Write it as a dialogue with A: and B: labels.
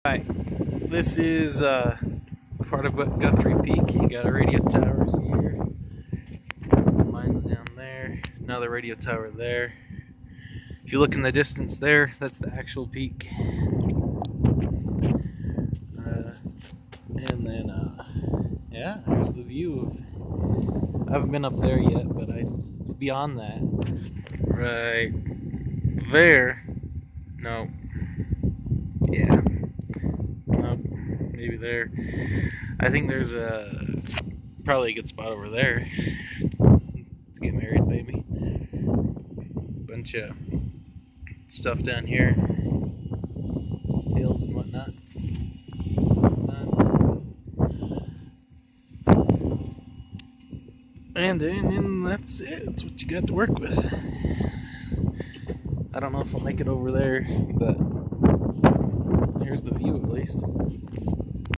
A: Hi, this is part of Guthrie Peak. You got a radio towers here. Mine's down there. Another radio tower there. If you look in the distance there, that's the actual peak. And then, yeah, there's the view of. I haven't been up there yet, but beyond that, right there. No. Yeah. No. Maybe there. I think there's probably a good spot over there to get married, maybe. Bunch of stuff down here, hills and whatnot. And then that's it. That's what you got to work with. I don't know if I'll make it over there, but here's the view at least.